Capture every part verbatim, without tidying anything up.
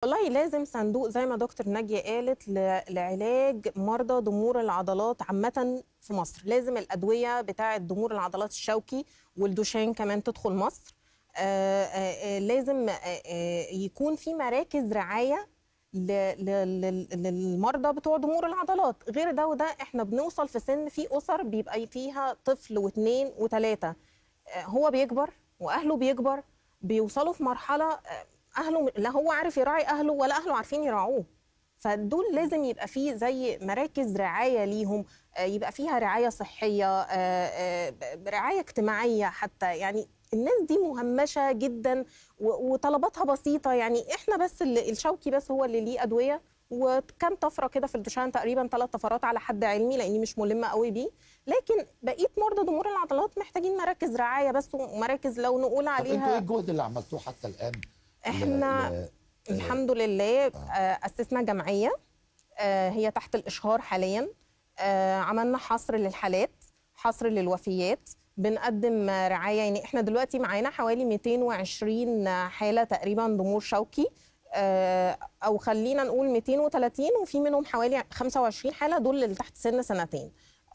والله لازم صندوق زي ما دكتور ناجية قالت ل- لعلاج مرضى ضمور العضلات عامة في مصر. لازم الأدوية بتاعة ضمور العضلات الشوكي والدوشان كمان تدخل مصر. آه، آه، آه، لازم آه، آه، يكون في مراكز رعاية ل- ل- لل- للمرضى بتوع ضمور العضلات. غير ده وده احنا بنوصل في سن في أسر بيبقى فيها طفل واثنين وثلاثة، هو بيكبر واهله بيكبر، بيوصلوا في مرحله آه، اهله لا هو عارف يراعي اهله ولا اهله عارفين يراعوه. فدول لازم يبقى فيه زي مراكز رعايه ليهم، آه، يبقى فيها رعايه صحيه، آه، آه، رعايه اجتماعيه حتى. يعني الناس دي مهمشه جدا و- وطلباتها بسيطه. يعني احنا بس اللي الشوكي بس هو اللي ليه ادويه، وكم طفره كده في الدوشان، تقريبا ثلاث طفرات على حد علمي لاني مش ملمه قوي بيه. لكن بقيه مرضى ضمور العضلات محتاجين مراكز رعايه بس، ومراكز لو نقول طب انتوا ايه عليها. الجهد اللي عملتوه حتى الان؟ ل... احنا ل... آه، الحمد لله آه، اسسنا جمعيه، آه، هي تحت الاشهار حاليا. آه، عملنا حصر للحالات، حصر للوفيات، بنقدم آه، رعايه. يعني احنا دلوقتي معانا حوالي مئتين وعشرين حاله تقريبا ضمور شوكي، آه، او خلينا نقول مئتين وثلاثين، وفي منهم حوالي خمسة وعشرين حاله دول اللي تحت سن سنتين.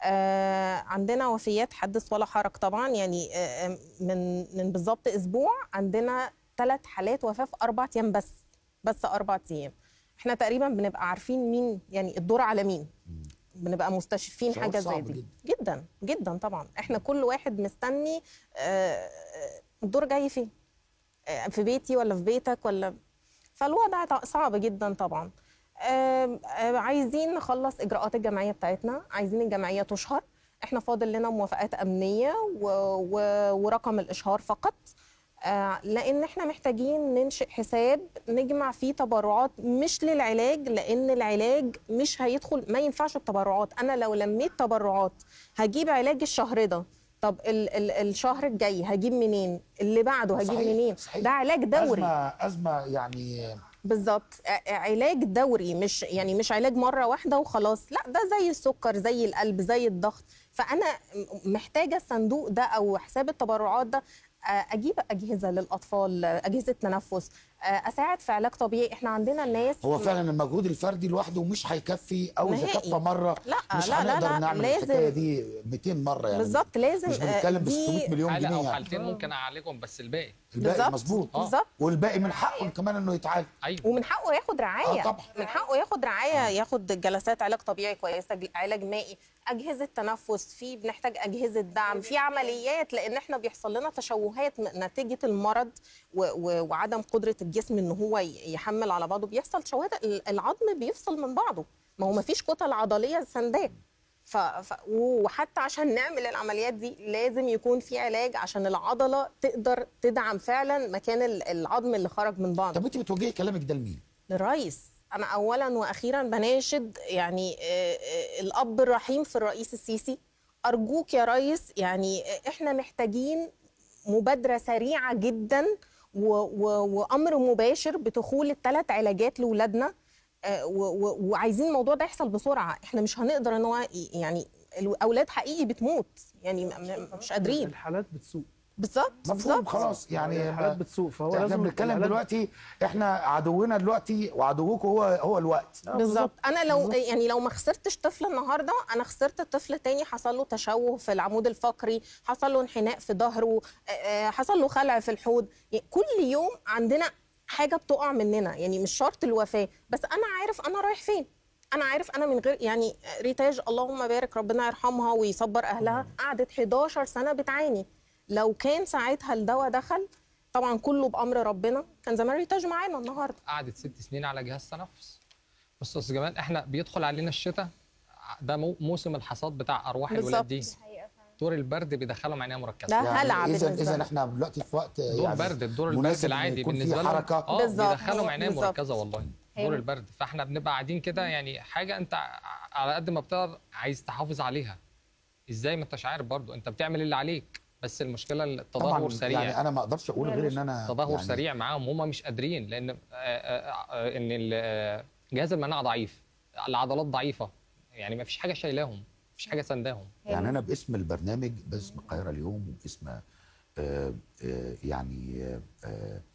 آه، عندنا وفيات حدث ولا حرج طبعا. يعني آه، من من بالظبط اسبوع عندنا ثلاث حالات وفاه في اربع ايام بس، بس اربع ايام. احنا تقريبا بنبقى عارفين مين، يعني الدور على مين، بنبقى مستشفين شعور حاجه زي صعب دي. جدا. جدا جدا طبعا. احنا كل واحد مستني آه، الدور جاي فين، آه، في بيتي ولا في بيتك ولا. فالوضع ط- صعب جدا طبعا. آم، آم، عايزين نخلص اجراءات الجمعيه بتاعتنا، عايزين الجمعيه تشهر. احنا فاضل لنا موافقات امنيه و... و... ورقم الاشهار فقط. آه، لان احنا محتاجين ننشئ حساب نجمع فيه تبرعات مش للعلاج، لان العلاج مش هيدخل، ما ينفعش التبرعات. انا لو لميت تبرعات هجيب علاج الشهر ده، طب ال ال الشهر الجاي هجيب منين؟ اللي بعده هجيب صحيح منين؟ صحيح. ده علاج دوري. ازمه ازمه يعني. بالظبط، ع- علاج دوري، مش يعني مش علاج مره واحده وخلاص، لا ده زي السكر زي القلب زي الضغط. فانا م- محتاجه الصندوق ده او حساب التبرعات ده، آه، اجيب اجهزه للاطفال، آه، اجهزه تنفس، آه، اساعد في علاج طبيعي. احنا عندنا ناس هو فعلا المجهود الفردي لوحده مش هيكفي، او اذا كفى نهائي. مره لا مش لا لا هنقدر لا نعمل الحكايه لازم. دي مئتين مره يعني. مش بالظبط لازم مش آه، بنتكلم ب دي ستمئة مليون حاله جنيه او يعني. حالتين ممكن اعالجهم، بس الباقي الباقي بالظبط مظبوط. بالظبط. والباقي من حقه كمان انه يتعالج. ايوه. ومن حقه ياخد رعايه. اه طبعا. من حقه ياخد رعايه، ياخد جلسات علاج طبيعي كويسه، علاج مائي، اجهزه تنفس، في بنحتاج اجهزه دعم، في عمليات، لان احنا بيحصل لنا تشوهات نتيجه المرض و و وعدم قدره الجسم ان هو يحمل على بعضه. بيحصل تشوهات، العظم بيفصل من بعضه، ما هو ما فيش كتل عضليه سنداه. ف... ف... وحتى عشان نعمل العمليات دي لازم يكون في علاج عشان العضله تقدر تدعم فعلا مكان العظم اللي خرج من بعضه. طب انت بتوجهي كلامك ده لمين؟ للرئيس. انا اولا واخيرا بناشد يعني آه، آه، الاب الرحيم في الرئيس السيسي، ارجوك يا ريس. يعني آه، احنا محتاجين مبادره سريعه جدا و و وامر مباشر بدخول الثلاث علاجات لاولادنا. آه، و- و- وعايزين الموضوع ده يحصل بسرعه. احنا مش هنقدر ان هو ي- يعني الاولاد حقيقي بتموت، يعني م- م- مش قادرين. الحالات بتسوق. بالظبط مفهوم بالظبط. خلاص يعني. الحالات بتسوق، فهو احنا لازم بنتكلم العلاج- دلوقتي، احنا عدونا دلوقتي وعدوكم هو هو الوقت. آه، بالظبط. انا لو بالظبط. يعني لو ما خسرتش طفل النهارده، انا خسرت طفل تاني حصل له تشوه في العمود الفقري، حصل له انحناء في ظهره، آه، آه، حصل له خلع في الحوض. يعني كل يوم عندنا حاجه بتقع مننا، يعني مش شرط الوفاه، بس انا عارف انا رايح فين. انا عارف انا من غير يعني ريتاج اللهم بارك ربنا يرحمها ويصبر اهلها، قعدت حداشر سنه بتعاني. لو كان ساعتها الدواء دخل، طبعا كله بامر ربنا، كان زمان ريتاج معانا النهارده. قعدت ست سنين على جهاز تنفس. بص يا استاذ جمال، احنا بيدخل علينا الشتاء، ده مو- موسم الحصاد بتاع ارواح الولاد دي. بالظبط. دور البرد بيدخلهم عنايه مركزه. ده هلع يعني اذا بالنسبة اذا لنا. احنا دلوقتي في وقت دور يعني برد، الدور البرد مناسب إن العادي يكون فيه بالنسبه لهم حركه. اه بالظبط. بيدخلهم عنايه بالظبط. مركزه والله. دور البرد، فاحنا بنبقى قاعدين كده، يعني حاجه انت على قد ما بتقدر عايز تحافظ عليها. ازاي ما انتش عارف برضو، انت بتعمل اللي عليك، بس المشكله التدهور طبعا سريع. يعني انا ما اقدرش اقول غير ان انا تدهور يعني سريع معاهم، هم مش قادرين، لان آه، آه، آه، ان ال- آه، جهاز المناعه ضعيف، العضلات ضعيفه، يعني ما فيش حاجه شايلاهم، ما فيش حاجه سنداهم. يعني انا باسم البرنامج، باسم القاهره اليوم، وباسم آه آه يعني آه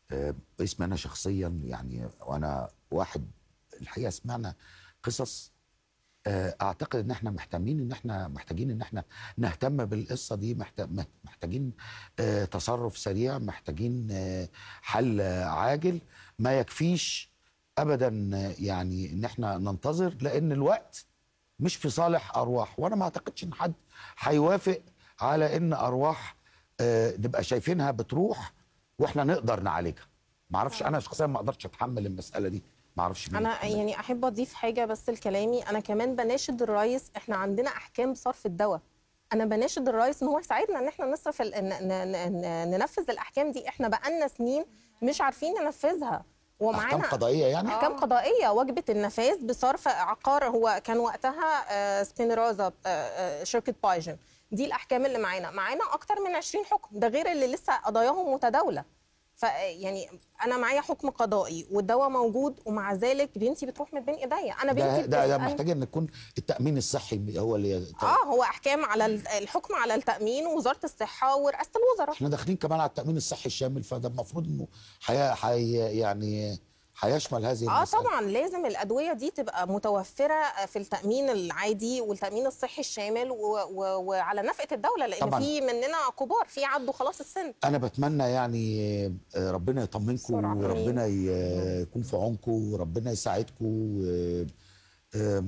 آه، اسمي انا شخصيا يعني، وانا واحد الحقيقه سمعنا قصص. آه، اعتقد ان احنا محتاجين ان احنا محتاجين ان احنا نهتم بالقصه دي، محت- محتاجين آه، تصرف سريع، محتاجين آه، حل آه، عاجل. ما يكفيش ابدا آه، يعني ان احنا ننتظر، لان الوقت مش في صالح ارواح، وانا ما اعتقدش ان حد هيوافق على ان ارواح آه، نبقى شايفينها بتروح واحنا نقدر نعالجها. ما اعرفش، انا شخصيا ما اقدرش اتحمل المساله دي، ما اعرفش مين انا يتحملها. يعني احب اضيف حاجه بس لكلامي. انا كمان بناشد الرئيس، احنا عندنا احكام صرف الدواء، انا بناشد الرئيس ان هو يساعدنا ان احنا نصرف ال... ن... ن... ن... ننفذ الاحكام دي. احنا بقالنا سنين مش عارفين ننفذها، احكام قضائيه يعني. احكام قضائيه واجبه النفاذ بصرف عقار. هو كان وقتها آه، سبينرازا، آه، آه، شركه بايجن. دي الاحكام اللي معانا معانا اكتر من عشرين حكم، ده غير اللي لسه قضاياهم متداوله. ف يعني انا معايا حكم قضائي والدواء موجود، ومع ذلك بنتي بتروح من بين ايديا. انا ده بنتي ده, ده بتسأل- محتاج ان يكون التامين الصحي هو اللي يت- اه هو احكام على ال- الحكم على التامين ووزاره الصحه ورئاسه الوزراء. احنا داخلين كمان على التامين الصحي الشامل، فده المفروض انه حي... حي... يعني هيشمل هذه اه المسألة. طبعا لازم الادويه دي تبقى متوفره في التامين العادي والتامين الصحي الشامل و... و... وعلى نفقه الدوله، لان طبعاً. في مننا كبار في عدوا خلاص السن. انا بتمنى يعني آه، ربنا يطمنكم بسرعة. وربنا ي- يكون في عونكم وربنا يساعدكم. آه، آه،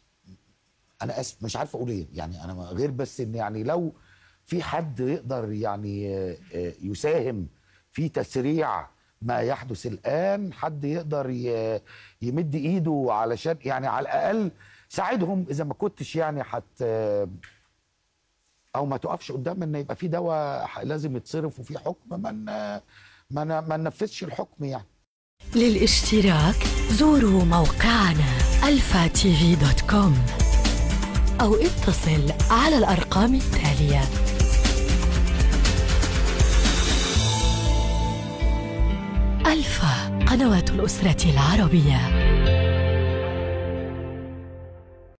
انا اسف مش عارف اقول ايه يعني، انا غير بس ان يعني لو في حد يقدر يعني آه، آه، يساهم في تسريع ما يحدث الان، حد يقدر ي- يمد ايده علشان يعني على الاقل ساعدهم، اذا ما كنتش يعني حت او ما تقفش قدام ان يبقى في دواء ح- لازم يتصرف وفي حكم ما ن- ما ن- ما ننفذش الحكم يعني. للاشتراك زوروا موقعنا الفا تي في دوت كوم أو اتصل على الأرقام التالية. ألفا، قنوات الأسرة العربية.